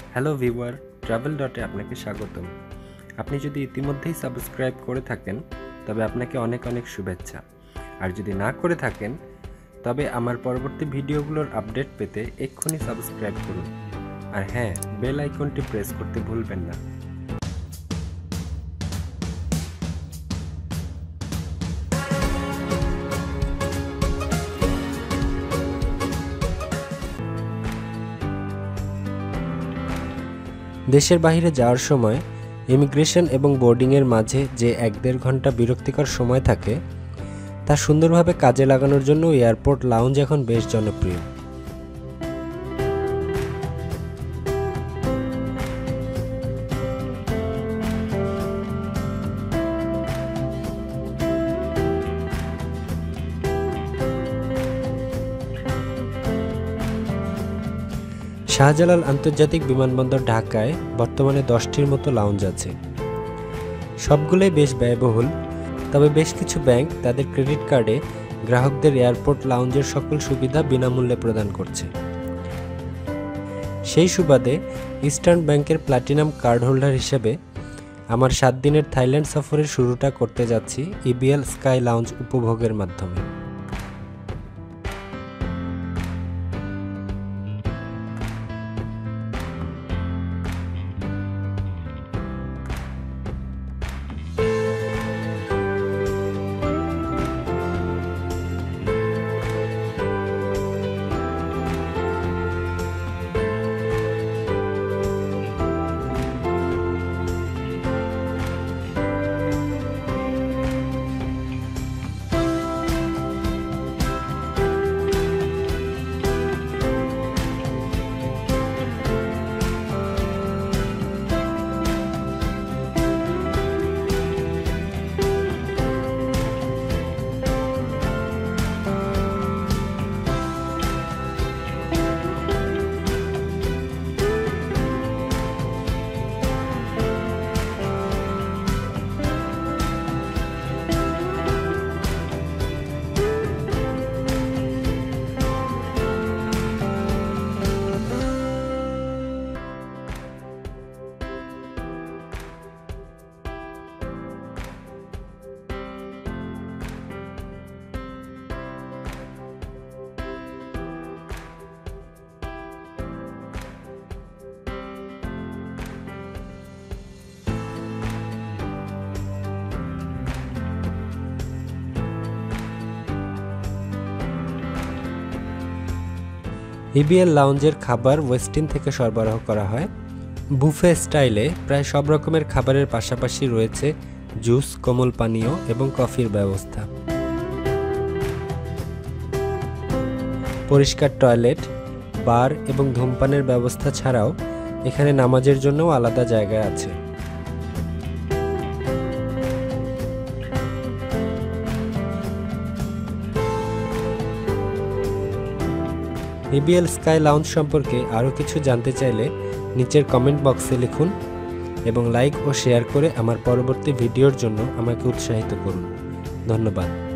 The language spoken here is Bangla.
হ্যালো ভিউয়ার, ট্রাভেল ডটে আপনাকে স্বাগতম। আপনি যদি ইতিমধ্যেই সাবস্ক্রাইব করে থাকেন তবে আপনাকে অনেক অনেক শুভেচ্ছা। আর যদি না করে থাকেন তবে আমার পরবর্তী ভিডিওগুলোর আপডেট পেতে এক্ষুনি সাবস্ক্রাইব করুন। আর হ্যাঁ, বেল আইকনটি প্রেস করতে ভুলবেন না। দেশের বাইরে যাওয়ার সময় ইমিগ্রেশন এবং বোর্ডিংয়ের মাঝে যে 1-1.5 ঘন্টা বিরক্তিকর সময় থাকে তা সুন্দরভাবে কাজে লাগানোর জন্য এয়ারপোর্ট লাউঞ্জ এখন বেশ জনপ্রিয়। শাহজালাল আন্তর্জাতিক বিমানবন্দর ঢাকায় বর্তমানে 10টির মতো লাউঞ্জ আছে। সবগুলোই বেশ ব্যয়বহুল, তবে বেশ কিছু ব্যাংক তাদের ক্রেডিট কার্ডে গ্রাহকদের এয়ারপোর্ট লাউঞ্জের সকল সুবিধা বিনামূল্যে প্রদান করছে। সেই সুবাদে ইস্টার্ন ব্যাংকের প্ল্যাটিনাম কার্ড হোল্ডার হিসেবে আমার 7 দিনের থাইল্যান্ড সফরের শুরুটা করতে যাচ্ছি EBL SkyLounge উপভোগের মাধ্যমে। EBL লাউঞ্জের খাবার ওয়েস্টিন থেকে সরবরাহ করা হয়। বুফে স্টাইলে প্রায় সব রকমের খাবারের পাশাপাশি রয়েছে জুস, কোমল পানীয় এবং কফির ব্যবস্থা। পরিষ্কার টয়লেট, বার এবং ধূমপানের ব্যবস্থা ছাড়াও এখানে নামাজের জন্যও আলাদা জায়গা আছে। EBL SkyLounge সম্পর্কে আরও কিছু জানতে চাইলে নিচের কমেন্ট বক্সে লিখুন এবং লাইক ও শেয়ার করে আমার পরবর্তী ভিডিওর জন্য আমাকে উৎসাহিত করুন। ধন্যবাদ।